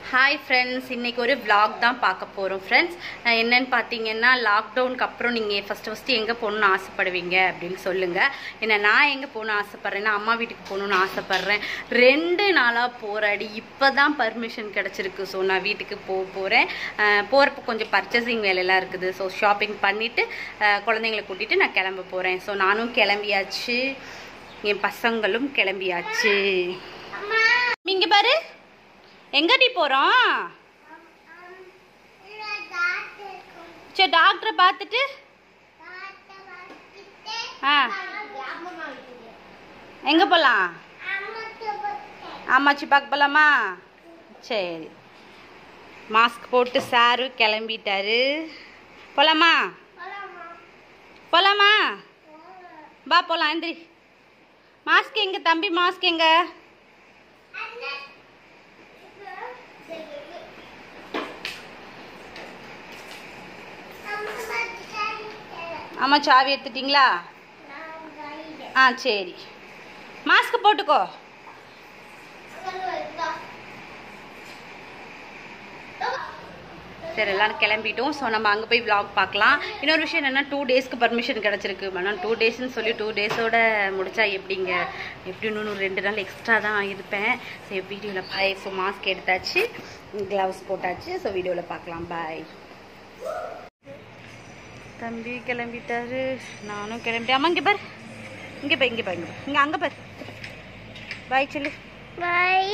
Hi friends, இன்றைக்கி ஒரு vlog தான் பார்க்க போகிறோம் ஃப்ரெண்ட்ஸ். என்னென்னு பார்த்தீங்கன்னா, லாக்டவுனுக்கு அப்புறம் நீங்கள் ஃபஸ்ட்டு எங்கே போகணுன்னு ஆசைப்படுவீங்க அப்படின்னு சொல்லுங்கள். ஏன்னா நான் எங்கே போகணுன்னு ஆசைப்பட்றேன்னா, அம்மா வீட்டுக்கு போகணுன்னு ஆசைப்பட்றேன். 2 நாளாக போராடி இப்போ தான் பர்மிஷன் கிடச்சிருக்கு. ஸோ நான் வீட்டுக்கு போகிறேன். போகிறப்ப கொஞ்சம் பர்ச்சேசிங் வேலையெல்லாம் இருக்குது. ஸோ ஷாப்பிங் பண்ணிவிட்டு குழந்தைங்களை கூட்டிகிட்டு நான் கிளம்ப போகிறேன். ஸோ நானும் கிளம்பியாச்சு, என் பசங்களும் கிளம்பியாச்சு. இங்கே பாரு, எங்கடி போறோம்? சரி, டாக்டரை பார்த்துட்டு எங்க போலாம்? அம்மாச்சி பார்க்க போலாமா? சரி, மாஸ்க் போட்டு சாரு கிளம்பிட்டாரு. போலாமா? போலாமா? பா போலாம். எந்திரி. மாஸ்க் எங்க தம்பி? மாஸ்க் எங்க? அம்மா சாவி எடுத்துட்டீங்களா? சரி, மாஸ்க் போட்டுக்கோ. சரி, எல்லாரும் கிளம்பிட்டோம். ஸோ நம்ம அங்கே போய் vlog பார்க்கலாம். இன்னொரு விஷயம் என்னென்னா, 2 டேஸ்க்கு பர்மிஷன் கிடச்சிருக்கு. ஆனால் 2 டேஸ்ன்னு சொல்லி 2 டேஸோட முடிச்சா எப்படிங்க? எப்படி இன்னொன்று 2 நாள் எக்ஸ்ட்ரா தான் இருப்பேன். ஸோ வீடியோவில் பாய். ஸோ மாஸ்க் எடுத்தாச்சு, க்ளவுஸ் போட்டாச்சு. ஸோ வீடியோவில் பார்க்கலாம். பாய். தம்பி கிளம்பிட்டாரு, நானும் கிளம்பிட்டேன். அம்மா இங்கே பாரு, இங்கே போய் இங்கே பாருங்க, இங்கே அங்கே பாரு. பாய் சொல்லு. பாய்.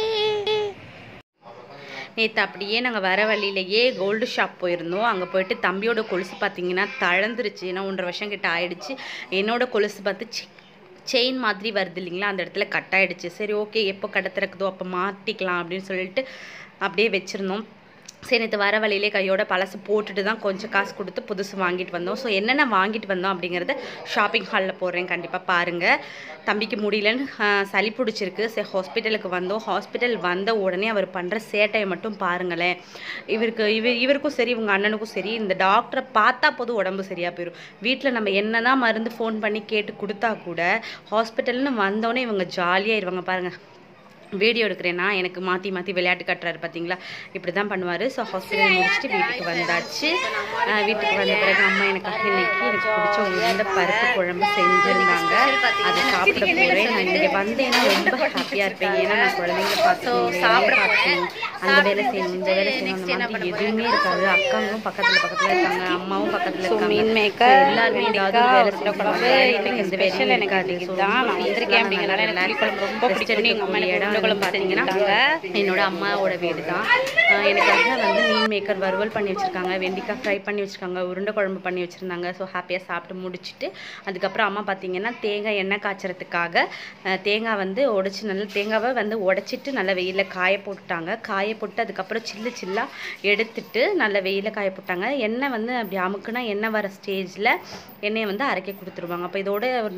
நேற்று அப்படியே நாங்கள் வர வழியிலேயே கோல்டு ஷாப் போயிருந்தோம். அங்கே போயிட்டு தம்பியோட கொலுசு பார்த்தீங்கன்னா தழந்துருச்சு. ஏன்னா 1.5 வருஷம் கிட்ட ஆயிடுச்சு. என்னோட கொலுசு பார்த்து செயின் மாதிரி வருது இல்லைங்களா, அந்த இடத்துல கட் ஆகிடுச்சு. சரி, ஓகே, எப்போ கடை திறக்குதோ அப்போ மாட்டிக்கலாம் அப்படின்னு சொல்லிட்டு அப்படியே வச்சுருந்தோம். சரி, நேற்று வர வழியிலே கையோட பழசு போட்டுட்டு தான் கொஞ்சம் காசு கொடுத்து புதுசு வாங்கிட்டு வந்தோம். ஸோ என்னென்ன வாங்கிட்டு வந்தோம் அப்படிங்கிறத ஷாப்பிங் ஹாலில் போடுறேன், கண்டிப்பாக பாருங்கள். தம்பிக்கு முடியலன்னு சளி பிடிச்சிருக்கு. சரி, ஹாஸ்பிட்டலுக்கு வந்தோம். ஹாஸ்பிட்டல் வந்த உடனே அவர் பண்ணுற சேட்டையை மட்டும் பாருங்களேன். இவருக்கும் சரி, இவங்க அண்ணனுக்கும் சரி, இந்த டாக்டரை பார்த்தா போதும் உடம்பு சரியாக போயிடும். வீட்டில் நம்ம என்ன தான் மருந்து ஃபோன் பண்ணி கேட்டு கொடுத்தா கூட ஹாஸ்பிட்டல்னு வந்தோடனே இவங்க ஜாலியாகிடுவாங்க. பாருங்கள், வீடியோ எடுக்கிறேன்னா எனக்கு மாற்றி மாற்றி விளையாட்டு காட்டுறாரு பார்த்தீங்களா, இப்படி தான் பண்ணுவார். ஸோ ஹாஸ்பிட்டல் முடிச்சுட்டு வீட்டுக்கு வந்தாச்சு. வீட்டுக்கு வந்த பிறகு அம்மா எனக்காக இன்னைக்கு எனக்கு பிடிச்ச உருண்டை பருப்பு குழம்பு செஞ்சுருந்தாங்க. அதை சாப்பிட போகிறேன். நான் இங்கே வந்தேன்னா ரொம்ப ஹாப்பியாக இருப்பேன். ஏன்னா நான் குழந்தைங்க பார்த்து சாப்பிட பார்க்கணும், அந்த வேலை செய்யணும், இந்த வேலை செய்யணும், அந்த மாதிரி எதுவுமே இருக்காது. அக்காங்களும் பக்கத்தில் இருக்காங்க, அம்மாவும் பக்கத்தில் இருக்காங்க. மீன் மேக்கர் எல்லாருமே ஏதாவது வேலை செய்யக்கூடாது. இந்த வேலையில் எனக்கு அதிகம் தான் நான் வந்திருக்கேன். அப்படிங்கிறனால எனக்கு குழம்பு ரொம்ப பிடிச்சிருக்கு. எங்கள் அம்மா இடம் பார்த்தீங்கன்னா என்னோட அம்மாவோட வீடு தான். எனக்காக வந்து மீன் மேக்கர் வறுவல் பண்ணி வச்சுருக்காங்க, வெண்டைக்காய் ஃப்ரை பண்ணி வச்சுருக்காங்க, உருண்டை குழம்பு பண்ணி வச்சுருந்தாங்க. ஸோ ஹாப்பியாக சாப்பிட்டு முடிச்சுட்டு அதுக்கப்புறம் அம்மா பார்த்தீங்கன்னா தேங்காய் எண்ணெய் காய்ச்சறதுக்காக தேங்காய் வந்து தேங்காவை வந்து உடைச்சிட்டு நல்ல வெயிலில் காய போட்டுட்டாங்க. காய போட்டு அதுக்கப்புறம் சில்லாக எடுத்துட்டு நல்ல வெயிலில் காய போட்டாங்க. எண்ணெய் வந்து அப்படி அமுக்குனா எண்ணெய் வர ஸ்டேஜில் எண்ணெயை வந்து அரைக்க கொடுத்துருவாங்க. அப்போ இதோட ஒரு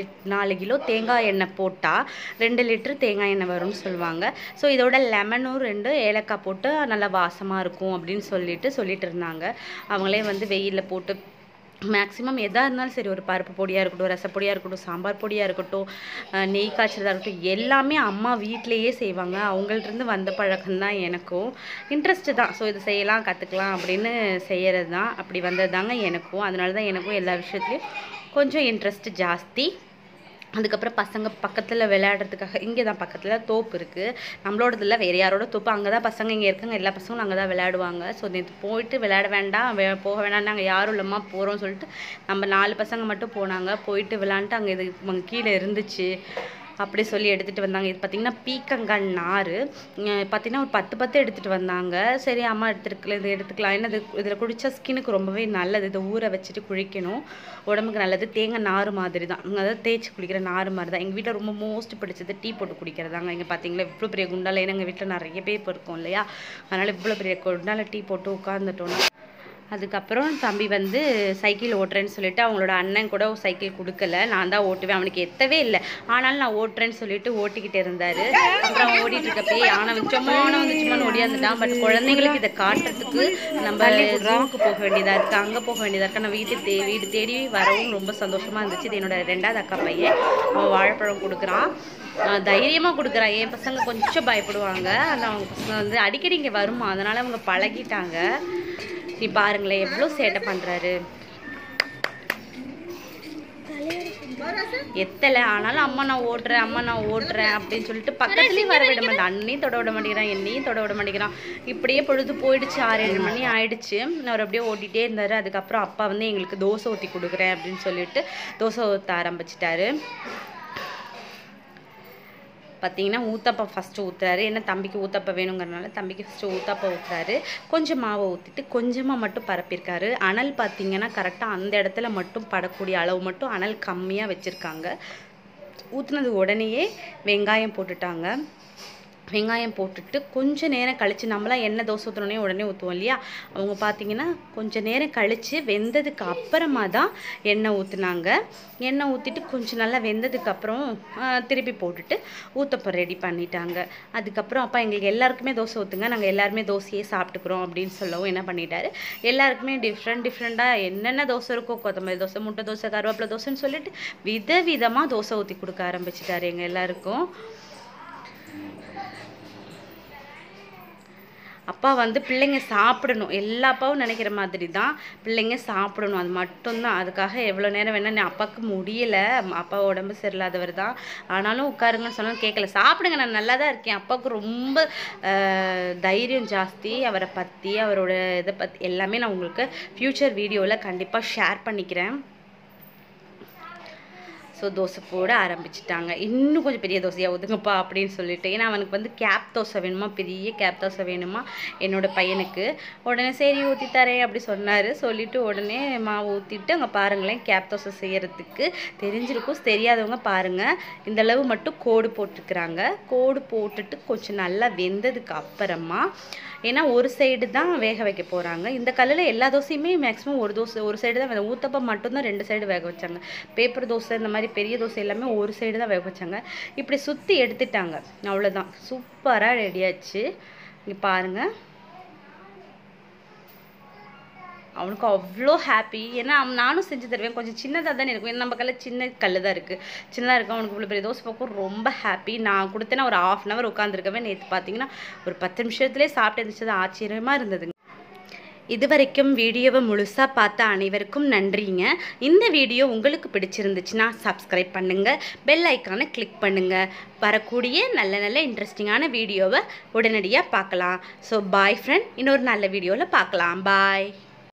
4 கிலோ தேங்காய் எண்ணெய் போட்டால் 2 லிட்டர் தேங்காய் எண்ணெய் வரும்னு சொல்லுவாங்க. ஸோ இதோட லெமனும் 2 ஏலக்காய் போட்டு நல்லா வாசமாக இருக்கும் அப்படின்னு சொல்லிட்டு இருந்தாங்க. அவங்களே வந்து வெயிலில் போட்டு மேக்ஸிமம் எதாக இருந்தாலும் சரி, ஒரு பருப்பு பொடியாக இருக்கட்டும், ரசப்பொடியாக இருக்கட்டும், சாம்பார் பொடியாக இருக்கட்டும், நெய் காய்ச்சதாக இருக்கட்டும், எல்லாமே அம்மா வீட்டிலையே செய்வாங்க. அவங்கள்ட்ட வந்த பழக்கம் தான் எனக்கும். இன்ட்ரெஸ்ட்டு தான். ஸோ இது செய்யலாம், கற்றுக்கலாம் அப்படின்னு செய்கிறது தான். அப்படி வந்தது தாங்க எனக்கும். அதனால தான் எனக்கும் எல்லா விஷயத்துலையும் கொஞ்சம் இன்ட்ரெஸ்ட்டு ஜாஸ்தி. அதுக்கப்புறம் பசங்க பக்கத்தில் விளையாடுறதுக்காக இங்கே தான் பக்கத்தில் தோப்பு இருக்குது. நம்மளோடதில்ல, வேறு யாரோட தோப்பு. அங்கே தான் பசங்க இங்கே இருக்காங்க, எல்லா பசங்களும் அங்கே தான் விளையாடுவாங்க. ஸோ நேற்று போயிட்டு விளையாட வேண்டாம், போக வேண்டாம், நாங்கள் யாரும் இல்லைம்மா போகிறோம்னு சொல்லிட்டு நம்ம 4 பசங்க மட்டும் போனாங்க. போயிட்டு விளையாண்டுட்டு அங்கே இது கீழே இருந்துச்சு அப்படி சொல்லி எடுத்துகிட்டு வந்தாங்க. இது பார்த்திங்கன்னா பீக்கங்காய் நார் பார்த்திங்கன்னா ஒரு 10 எடுத்துகிட்டு வந்தாங்க. சரி, அம்மா இது எடுத்துக்கலாம். ஏன்னா இதில் குடித்தா ஸ்கின்னுக்கு ரொம்பவே நல்லது. இதை ஊற வச்சுட்டு குளிக்கணும், உடம்புக்கு நல்லது. தேங்காய் நார் மாதிரி தான், அதாவது தேய்ச்சி குளிக்கிற நார் மாதிரி தான். எங்கள் வீட்டில் ரொம்ப மோஸ்ட் பிடிச்சது டீ போட்டு குடிக்கிறதாங்க. இங்கே பார்த்தீங்களா இவ்வளோ பெரிய குண்டால். ஏன்னா எங்கள் வீட்டில் நிறைய பேர் இருக்கோம் இல்லையா, அதனால் இவ்வளோ பெரிய குண்டால் டீ போட்டு உட்காந்துட்டோன்னா அதுக்கப்புறம் தம்பி வந்து சைக்கிள் ஓட்டுறேன்னு சொல்லிட்டு அவங்களோட அண்ணன் கூட சைக்கிள் கொடுக்கல, நான் தான் ஓட்டுவேன், அவனுக்கு எத்தவே இல்லை, ஆனாலும் நான் ஓட்டுறேன்னு சொல்லிட்டு ஓட்டிக்கிட்டு இருந்தார். அப்புறம் அவன் ஓடிட்டு இருக்கப்பே ஆனை வந்துச்சுமான்னு ஓடியாந்துட்டான். பட் குழந்தைங்களுக்கு இதை காட்டுறதுக்கு நம்ம ஜூவுக்கு போக வேண்டியதாக இருக்குது, அங்கே போக வேண்டியதாக இருக்குது. ஆனால் வீடு தேடி வரவும் ரொம்ப சந்தோஷமாக இருந்துச்சு. இது என்னோட 2வது அக்கா பையன், அவன் வாழைப்பழம் கொடுக்குறான், தைரியமாக கொடுக்குறான். என் பசங்க கொஞ்சம் பயப்படுவாங்க, ஆனால் அவங்க பசங்க வந்து அடிக்கடி இங்கே வருமா, அதனால் அவங்க பழகிட்டாங்க. நீ பாருங்களேன் எவ்வளோ சேட்டை பண்ணுறாரு, எத்தலை. ஆனாலும் அம்மா நான் ஓட்டுறேன் அப்படின்னு சொல்லிட்டு பக்கத்துலேயும் வர விட மாட்டேன். அண்ணையும் தொட விட மாட்டேங்கிறான், என்னையும் தொட விட மாட்டேங்கிறான். இப்படியே பொழுது போயிடுச்சு, 6-7 மணி ஆயிடுச்சு. அவர் அப்படியே ஓட்டிகிட்டே இருந்தார். அதுக்கப்புறம் அப்பா வந்து எங்களுக்கு தோசை ஊற்றி கொடுக்குறேன் அப்படின்னு சொல்லிட்டு தோசை ஊற்ற ஆரம்பிச்சிட்டாரு. பார்த்தீங்கன்னா ஊத்தப்பம் ஃபஸ்ட்டு ஊற்றுறாரு. ஏன்னா தம்பிக்கு ஊத்தப்பம் வேணுங்கிறனால தம்பிக்கு ஃபஸ்ட்டு ஊத்தப்பம் ஊற்றுறாரு. கொஞ்சம் மாவை ஊற்றிட்டு கொஞ்சமாக மட்டும் பரப்பியிருக்காரு. அனல் பார்த்தீங்கன்னா கரெக்டாக அந்த இடத்துல மட்டும் படக்கூடிய அளவு மட்டும் அனல் கம்மியாக வச்சுருக்காங்க. ஊற்றுனது உடனேயே வெங்காயம் போட்டுட்டாங்க. வெங்காயம் போட்டுட்டு கொஞ்சம் நேரம் கழித்து, நம்மளாம் எண்ணெய் தோசை ஊற்றினோடனே உடனே ஊற்றுவோம் இல்லையா, அவங்க பார்த்தீங்கன்னா கொஞ்சம் நேரம் கழித்து வெந்ததுக்கு அப்புறமா தான் எண்ணெய் ஊற்றுனாங்க. எண்ணெய் ஊற்றிட்டு கொஞ்சம் நல்லா வெந்ததுக்கப்புறம் திருப்பி போட்டுட்டு ஊத்தப்பம் ரெடி பண்ணிட்டாங்க. அதுக்கப்புறம் அப்பா எங்களுக்கு எல்லாருக்குமே தோசை ஊற்றுங்க, நாங்கள் எல்லாருமே தோசையே சாப்பிட்டுக்கிறோம் அப்படின்னு சொல்லவும் என்ன பண்ணிட்டாரு, எல்லாருக்குமே டிஃப்ரெண்ட்டாக என்னென்ன தோசை இருக்கோ, கொத்தமல்லி தோசை, முட்டை தோசை, கருவேப்பிலை தோசைன்னு சொல்லிட்டு விதவிதமாக தோசை ஊற்றி கொடுக்க ஆரம்பிச்சிட்டாரு எங்கள் எல்லாருக்கும். அப்பா வந்து பிள்ளைங்க சாப்பிடணும், எல்லா அப்பாவும் நினைக்கிற மாதிரி தான், பிள்ளைங்க சாப்பிடணும், அது மட்டும்தான். அதுக்காக எவ்வளோ நேரம் வேணால் அப்பாவுக்கு முடியலை, அப்பா உடம்பு சரியில்லாதவர் தான், ஆனாலும் உட்காருங்கன்னு சொன்னாலும் கேட்கல. சாப்பிடுங்க, நான் நல்லா தான் இருக்கேன். அப்பாவுக்கு ரொம்ப தைரியம் ஜாஸ்தி. அவரை பற்றி, அவரோட இதை பற்றி எல்லாமே நான் உங்களுக்கு ஃப்யூச்சர் வீடியோவில் கண்டிப்பாக ஷேர் பண்ணிக்கிறேன். ஸோ தோசை போட ஆரம்பிச்சிட்டாங்க. இன்னும் கொஞ்சம் பெரிய தோசையாக ஊற்றுங்கப்பா அப்படின்னு சொல்லிட்டு, ஏன்னா அவனுக்கு வந்து கேப் தோசை வேணுமா, பெரிய கேப் தோசை வேணுமா என்னோடய பையனுக்கு. உடனே சரி ஊற்றி தரேன் அப்படி சொன்னார். சொல்லிவிட்டு உடனே மாவு ஊற்றிட்டு அங்கே பாருங்களேன் கேப் தோசை செய்கிறதுக்கு தெரிஞ்சிருக்கும், தெரியாதவங்க பாருங்கள், இந்தளவு மட்டும் கோடு போட்டுக்கிறாங்க. கோடு போட்டுட்டு கொஞ்சம் நல்லா வெந்ததுக்கு அப்புறமா, ஏன்னா ஒரு சைடு தான் வேக வைக்க போகிறாங்க. இந்த கல்லில் எல்லா தோசையுமே மேக்ஸிமம் ஒரு சைடு தான், ஊத்தப்பம் மட்டும்தான் 2 சைடு வேக வச்சாங்க. பேப்பர் தோசை இந்த மாதிரி பெரிய தோசை எல்லாமே ஒரு சைடு தான் வேக வச்சாங்க. இப்படி சுற்றி எடுத்துட்டாங்க, அவ்வளோதான். சூப்பராக ரெடியாச்சு. இங்கே பாருங்கள், அவனுக்கு அவ்வளோ ஹாப்பி. ஏன்னா நானும் செஞ்சு தருவேன், கொஞ்சம் சின்னதாக தானே இருக்கும், ஏன்னா நம்ம கல்லில் சின்ன கல் தான் இருக்குது, சின்னதாக இருக்கும். அவனுக்கு இவ்வளோ பெரிய தோசை பார்க்கும் ரொம்ப ஹாப்பி. நான் கொடுத்தேன்னா ஒரு 1/2 hour உட்காந்துருக்கவே, நேற்று பார்த்தீங்கன்னா ஒரு 10 நிமிஷத்துலேயே சாப்பிட்டு இருந்துச்சு, ஆச்சரியமாக இருந்ததுங்க. இதுவரைக்கும் வீடியோவை முழுசாக பார்த்த அனைவருக்கும் நன்றிங்க. இந்த வீடியோ உங்களுக்கு பிடிச்சிருந்துச்சுன்னா சப்ஸ்கிரைப் பண்ணுங்கள், பெல் ஐக்கானை கிளிக் பண்ணுங்கள். வரக்கூடிய நல்ல இன்ட்ரெஸ்டிங்கான வீடியோவை உடனடியாக பார்க்கலாம். ஸோ பாய் ஃப்ரெண்ட், இன்னொரு நல்ல வீடியோவில் பார்க்கலாம். பாய்.